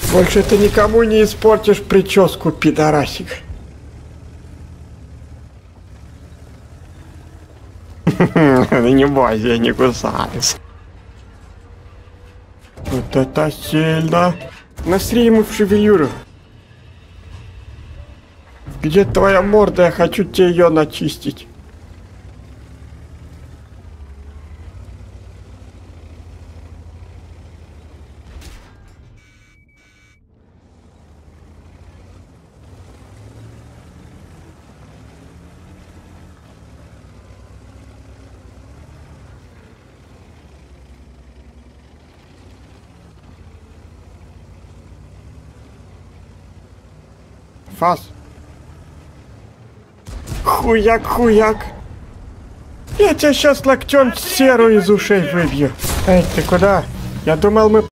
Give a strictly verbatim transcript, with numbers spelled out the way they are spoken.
Больше ты никому не испортишь прическу, пидорасик. Не бойся, я не кусаюсь. Вот это сильно. Насри ему в шевелюру. Где твоя морда? Я хочу тебе ее начистить. Фас. Хуяк, хуяк. Я тебя сейчас локтем серу из ушей выбью. Эй, ты куда? Я думал, мы